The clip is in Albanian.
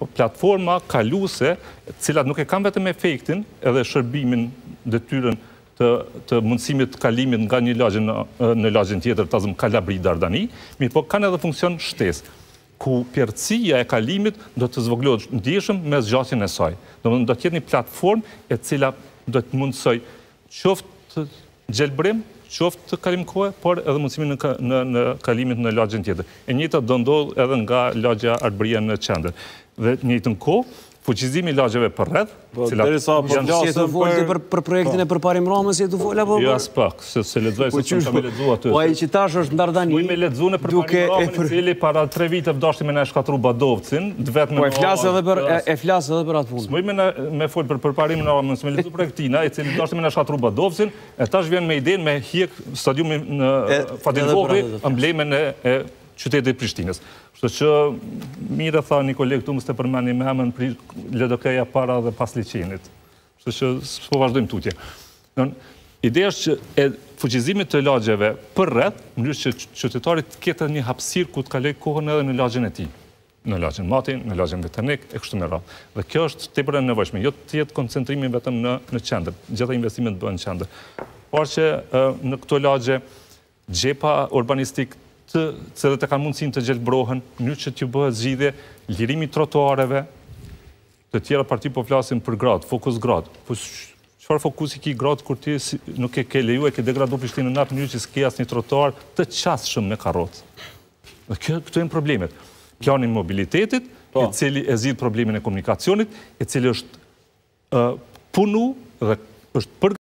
platforma kaluese, cilat nuk e kam vetëm efektin edhe shërbimin detyrën të mundësimit të kalimit nga një lagje në lagjen tjetër, tazëm Kalabri-Dardani, mirë po kanë edhe funksion shtesë, ku pjerësia e kalimit do të zvoglohet ndjeshëm me zgjatjen e saj. Do të jetë një platformë e cila do të mundësoj qoftë gjelbrim, qoftë të kalim kohë, por edhe mundësimin në kalimit në lagjen tjetër. E njëjta do ndodh edhe nga lagja Arbëria në qendër. Dhe njëjtën kohë, fuqizimi i lagjeve përreth, cilat janë të folti për projektin e përparim Ramës, si e të folë apo? Jo as pak, se lexoj se kam lexuar aty. Po ai që tash është Dardani. Uj me lexuar në përparim Ramën, i cili para 3 vite dashti me na shkatru Badovcin, vetëm po e flas edhe për atë punë. S'muj me fol për përparimin e Ramës, me lexuar projektina, i cili dashti me na shkatru Badovcin, e tash vjen me idenë me hiq stadiumin në Fatin Vogli, emblemen e qytetit Prishtinës. Kështu që mire tha një kolegë këtu mos të përmendni me emrin LDK-ja para dhe pas liçenit. Kështu që s'po vazhdojmë tutje. Ideja është që fuqizimit të lagjeve përreth, mënyrë që qytetari të ketë një hapësirë ku të kaloj kohën edhe në lagjen e tij. Në lagjen Mati, në lagjen Veternik e kështu me radhë. Dhe kjo është tepër e nevojshme, jo të jetë koncentrimi vetëm në qendër. Gjitha investimet bëhen në qendër. Por që në këto lagje xhepa urbanistik cilët e kanë mundësinë të gjelbrohen, mënyrë që t'ju bëhet zgjidhje, lirimi trotuareve, të tjera parti po flasin për grad, fokus grad. Po çfarë fokusi ki grad kur ti nuk e ke lejuar, ke degradu Prishtinën në atë mënyrë që s'ke asnjë trotuar të qasshëm me karrocë. Dhe këto janë problemet. Plani i mobilitetit, i cili e zgjidh problemin e komunikacionit, i cili është punu dhe është